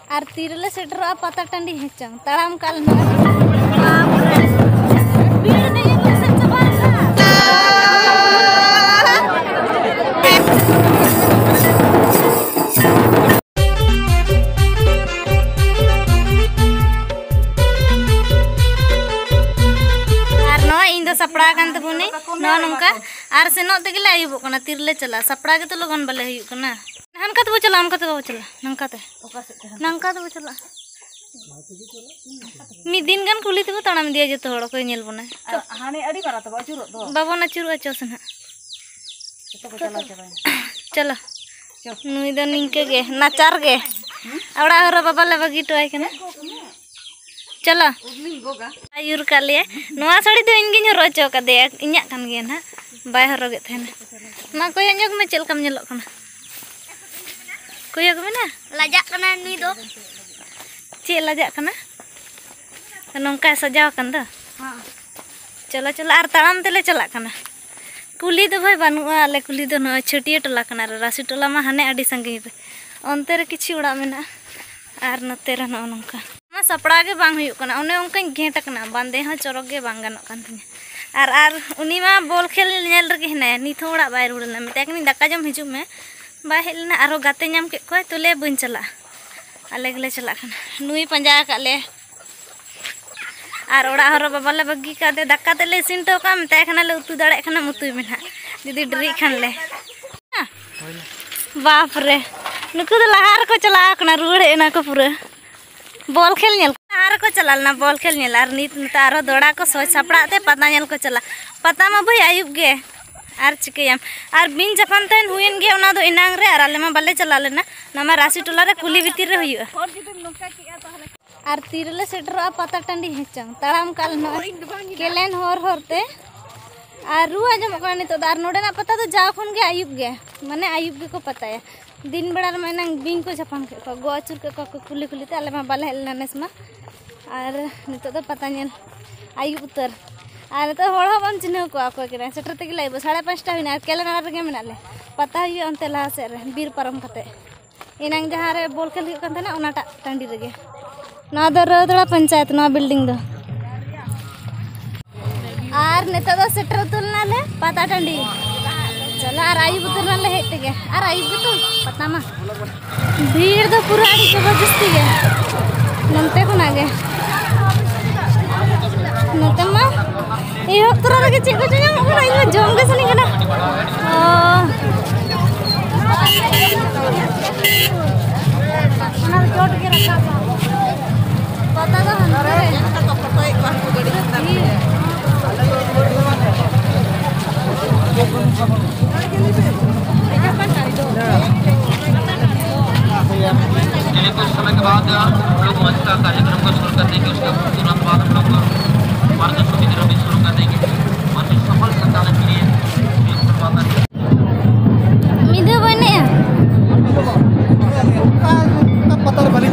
और तीरले सेटरा पता टंडी हेचंग तड़ाम काल सपड़ा कान तबुनी नवा नंका आर सेनो तेगले आयुबो कना तिरले चला सपड़ा के तो लगन बले हुयु कना हनका तो चला हमका तो चला नंका तो चला मी दिन गान कुली तबो तणाम दिया जतो हड़ को नेल बना हाने अडी बारा तबो अचुरो दो बाबो ना चुरु अचोसन हा तो चला चला चलो नुई दो निंके गे नाचार गे आवड़ा हर बाबा ले बगी टोय कना चलो आयुर का लिए नवा साड़ी दो इनगी रोचो का दे इन्या कान गे ना बाय हरोगे थे ना कोई अन्योग में चल कम नेलो कना कोई को ना लाजा कना नी दो चे लाजा कना नोंका सजाव कन दो हां चलो चलो आर ताड़ाम तेले चला कना कुली दो भाई बानुआ ले कुली दो न छटिया टोला कना राशि टोला मा हाने आडी संगी रे ओनते रे किछि उड़ा मेना आर नते रे नोंका सपड़ा के बांग हुयु कना ओने उनकाኝ घेट कना बांदे हा चरक गे बांग गानो कान तिया आर उनी मा बॉल खेल नेल रे हेना निथ ओड़ा बाय रुड़ना मेताकनी दाका जम हिजु में बाय हेलना आरो गाते नाम के को तोले बन चला आले गले चला कना नुई पंजा का ले आर ओड़ा हरो बाबा ले बगी का दे दाका तेले सिनटो का मेताकना ले उतु दाड़े कना मुतुई मेना जदी डरी खान ले बाप रे नुकु तो लहार को चला कना रुड़े ना को पूरा बॉल खेल नेल आर को चलालना बॉल खेल नेल आर नीत तारो दोड़ा को सोच सपड़ाते पता नेल को चला पता मा भाई आयुब गे आर चिकेयाम आर बिन जपान तन हुइन गे ओना दो इनांग रे आर आले मा बाले चला लेना नामा राशि टोला रे कुली भीतर रे हुइया आर तीरले सेटरा पता टंडी हेचंग तड़ाम काल न केलेन होर होरते आर रुआ जम को नितो दार नोडे ना पता तो जाव खन गे आयुब गे माने आयुब गे को पता है दिन बड़ा में ना बिंग को जपान के को गो अचुर के को कुली कुली ते आले मा बाले हेलना नेसमा आर नितो तो पता नेल आयुब उतर आर तो होड़ हो बन चिन्ह को आको के सेटर ते गिलाई 5:30 हुइना केलेन आर गे मेनाले पता हुई अंते लाहा से रे बीर परम कते इनांग जहां रे बॉल खेल हुई कन तना ओनाटा टांडी रेगे ना दो रोदड़ा पंचायत ना बिल्डिंग दो आर नितो तो सेटर तुलना ले पता टांडी चला आर आयुब उतरना ले हेते गे आर आयुब तो पता मा भीड़ तो पूरा आड़ी जबरदस्ती गे नंते को ना गे नते मा ए हतरा रे चे को जम को इन जम गे सनी कना ना चोट के रखा पता तो हंरे तो पटोई को गड़ी चलिए कुछ समय के बाद हम लोग मंच का कार्यक्रम को शुरू कर देंगे। उसके तुरंत बाद हम लोग मार्गदर्शन की तरफ भी शुरू कर देंगे और फिर सफल संचालन के लिए मीडिया बने पता बने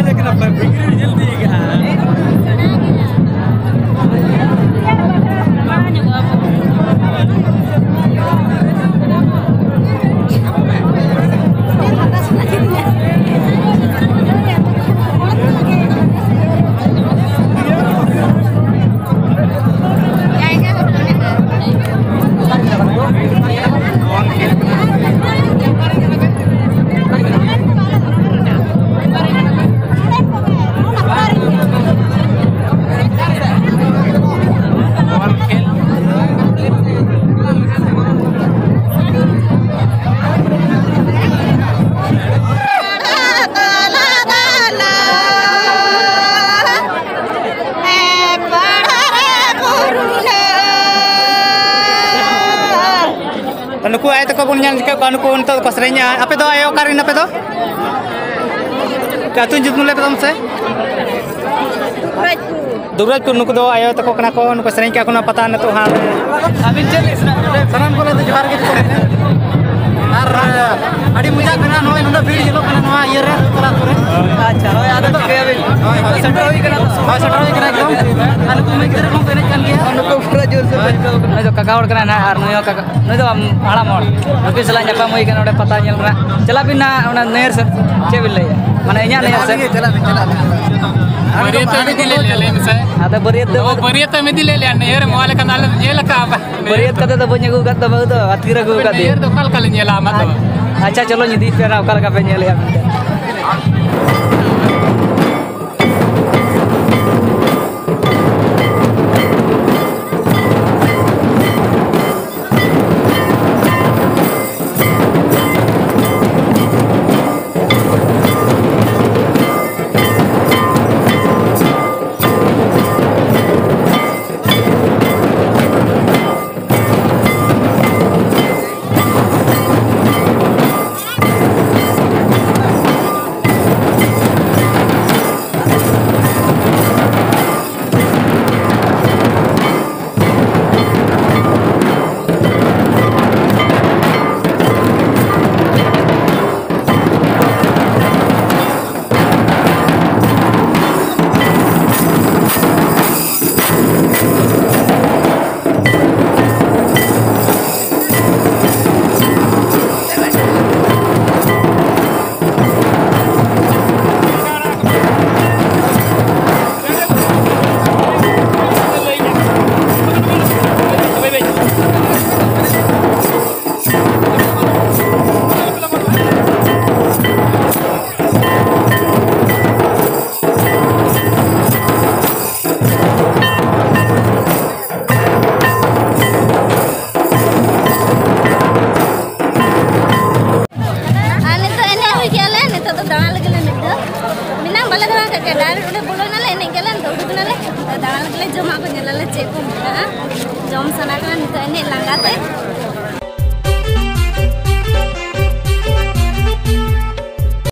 Nuku ay toko punya jika nuku untuk kosrenya. Apa itu ayo karin apa itu? Katun jut mulai pertama saya. Durajpur nuku do ayo toko kena ko nuku sering kia kuna patan itu hal. Abin jenis. Sanam bola itu johar gitu. Adi muda kena noy nunda video lo kena noa year tola kore. Acha noy ada to kaya bin. Santhali kena. Santhali kena ekdom. Anu ko mai kira ko pene kan dia. Anu ko pura jor se noy do kakak kena na ar noy kakak. Noy do ala mor. Nuku sela nyapa moi kena ode pata nyel kena. Cela bin na ona neer se cebil le. Mana nya neer se. Bariat में दिले ले मिसे Ada बरियत में दिले ले नेर मोले का नाल ये लका bariat kata to punya gu kata bahu to atira gu kata. नेर तो कल ये ला मत Acha chalo nyidi pera kal ka penyel ya. Jom sana kan itu ini langgat